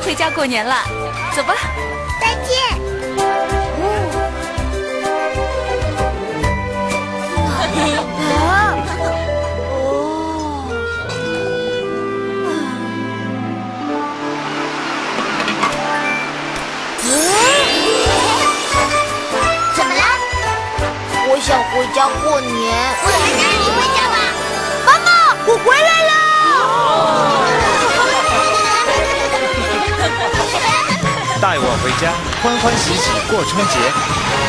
回家过年了，走吧。 再见。怎么了？ 我想回家过年。 我来带你回家吧。 妈妈，我回来了。 带我回家，欢欢喜喜过春节。